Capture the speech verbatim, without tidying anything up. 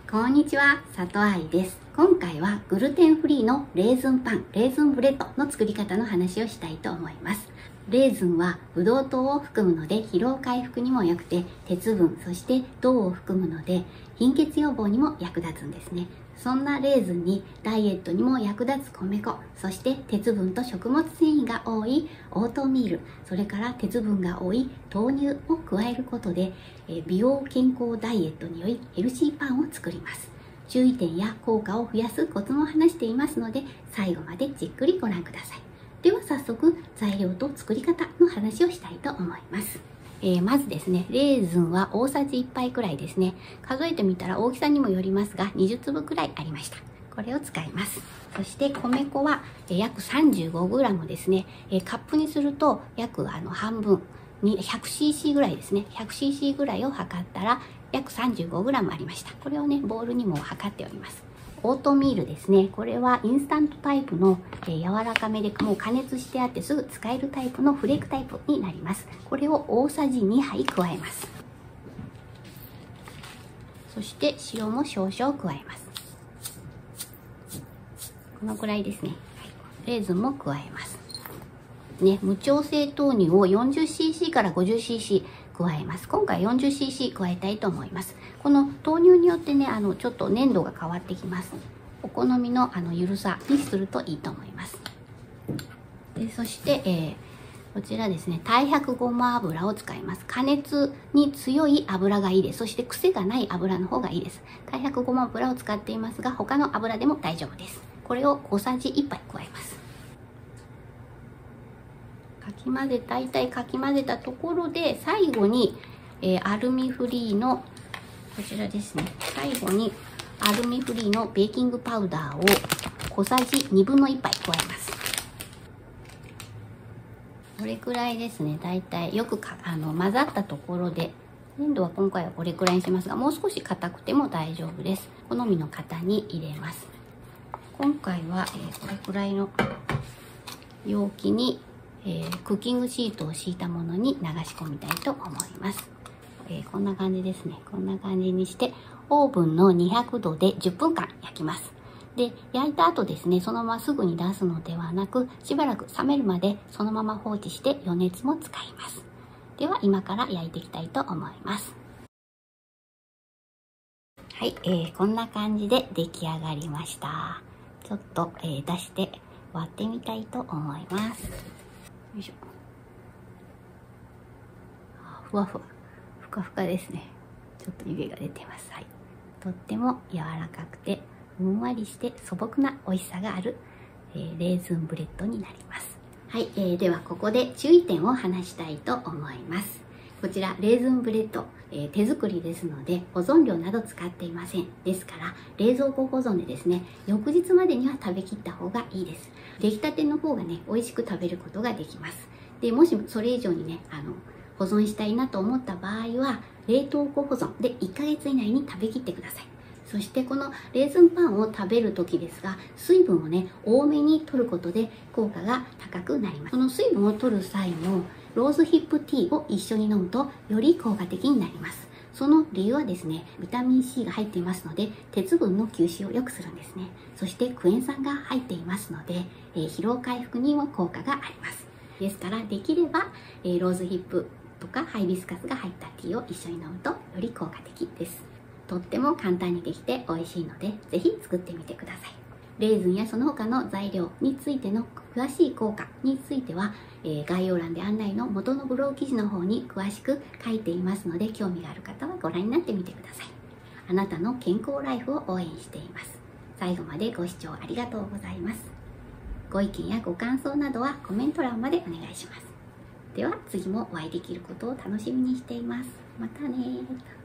こんにちは、里愛です。今回はグルテンフリーのレーズンパン、レーズンブレッドの作り方の話をしたいと思います。レーズンはブドウ糖を含むので疲労回復にも良くて、鉄分、そして銅を含むので貧血予防にも役立つんですね。そんなレーズンにダイエットにも役立つ米粉、そして鉄分と食物繊維が多いオートミール、それから鉄分が多い豆乳を加えることで、美容健康ダイエットによりヘルシーパンを作ります。注意点や効果を増やすコツも話していますので、最後までじっくりご覧ください。では早速材料と作り方の話をしたいと思います。えー、まずですね、レーズンは大さじいっぱいくらいですね。数えてみたら大きさにもよりますが、にじゅうつぶくらいありました。これを使います。そして米粉は、えー、約 さんじゅうごグラム ですね。えー、カップにすると約あの半分に ひゃくシーシー ぐらいですね。ひゃくシーシー ぐらいを測ったら約 さんじゅうごグラム ありました。これをね、ボウルにも測っております。オートミールですね。これはインスタントタイプの、えー、柔らかめでもう加熱してあってすぐ使えるタイプのフレークタイプになります。これを大さじにはい加えます。そして塩も少々加えます。このくらいですね。レーズンも加えます。ね、無調整豆乳を よんじゅっシーシー から ごじゅっシーシー 加えます。今回 よんじゅっシーシー 加えたいと思います。この豆乳によってね、あのちょっと粘度が変わってきます。お好みのあのゆるさにするといいと思います。でそして、えー、こちらですね、太白ごま油を使います。加熱に強い油がいいです。そして癖がない油の方がいいです。太白ごま油を使っていますが、他の油でも大丈夫です。これを小さじいっぱい加えます。かき混ぜ、大体かき混ぜたところで、最後に、えー、アルミフリーのこちらですね、最後にアルミフリーのベーキングパウダーを小さじにぶんのいっぱい加えます。これくらいですね。だいたいよくかあの混ざったところで、粘度は今回はこれくらいにしますが、もう少し硬くても大丈夫です。好みの型に入れます。今回は、えー、これくらいの容器に、えー、クッキングシートを敷いたものに流し込みたいと思います。えー、こんな感じですね。こんな感じにしてオーブンのにひゃくどでじゅっぷんかん焼きます。で、焼いた後ですね、そのまますぐに出すのではなく、しばらく冷めるまでそのまま放置して余熱も使います。では今から焼いていきたいと思います。はい、えー、こんな感じで出来上がりました。ちょっと、えー、出して割ってみたいと思います。よいしょ。ふわふわ。ふかふかですね。ちょっと湯気が出てます。はい。とっても柔らかくて、ふんわりして素朴な美味しさがある、えー、レーズンブレッドになります。はい、えー、ではここで注意点を話したいと思います。こちら、レーズンブレッド、えー、手作りですので、保存料など使っていません。ですから、冷蔵庫保存でですね、翌日までには食べきった方がいいです。出来たての方がね、美味しく食べることができます。で、もしそれ以上にね、あの、保存したいなと思った場合は、冷凍庫保存でいっかげつ以内に食べきってください。そしてこのレーズンパンを食べる時ですが、水分をね、多めに摂ることで効果が高くなります。この水分を摂る際のローズヒップティーを一緒に飲むとより効果的になります。その理由はですね、ビタミン シー が入っていますので、鉄分の吸収を良くするんですね。そしてクエン酸が入っていますので、えー、疲労回復にも効果があります。ですから、できれば、えー、ローズヒップとかハイビスカスが入ったティーを一緒に飲むとより効果的です。とっても簡単にできて美味しいので、ぜひ作ってみてください。レーズンやその他の材料についての詳しい効果については、えー、概要欄で案内の元のブログ記事の方に詳しく書いていますので、興味がある方はご覧になってみてください。あなたの健康ライフを応援しています。最後までご視聴ありがとうございます。ご意見やご感想などはコメント欄までお願いします。では次もお会いできることを楽しみにしています。またねー。